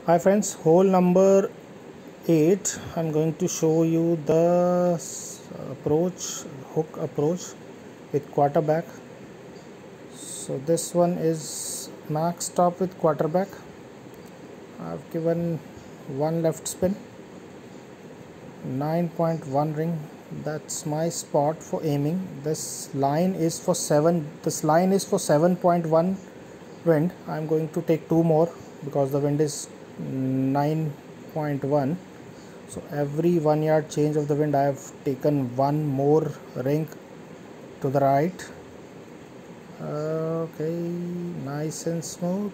Hi friends, hole number 8. I'm going to show you the hook approach with quarterback. So this one is max stop with quarterback. I've given one left spin, 9.1 ring. That's my spot for aiming. This line is for 7.1 wind. I'm going to take two more because the wind is 9.1. So every 1 yard change of the wind, I have taken one more ring to the right. Okay, nice and smooth,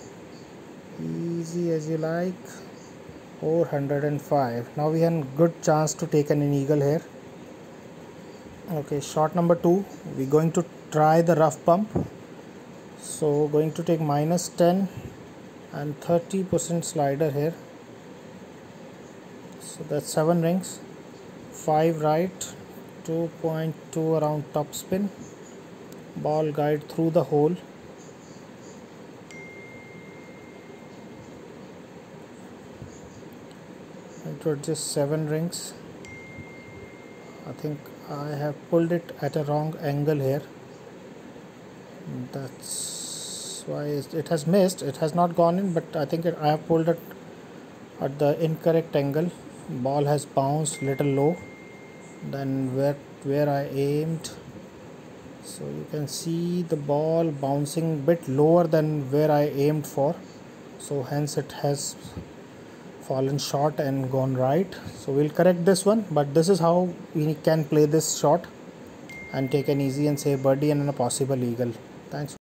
easy as you like. 405. Now we have a good chance to take an eagle here. Okay, shot number 2, we're going to try the rough bump. So going to take -10 and 30% slider here. So that's 7 rings, 5 right, 2.2 around top spin, ball guide through the hole. It was just 7 rings. I think I have pulled it at a wrong angle here. That's why it has missed. It has not gone in, but I think I have pulled it at the incorrect angle. Ball has bounced little low than where I aimed. So you can see the ball bouncing a bit lower than where I aimed for. So hence it has fallen short and gone right. So we'll correct this one, but this is how we can play this shot and take an easy and safe birdie and a possible eagle. Thanks.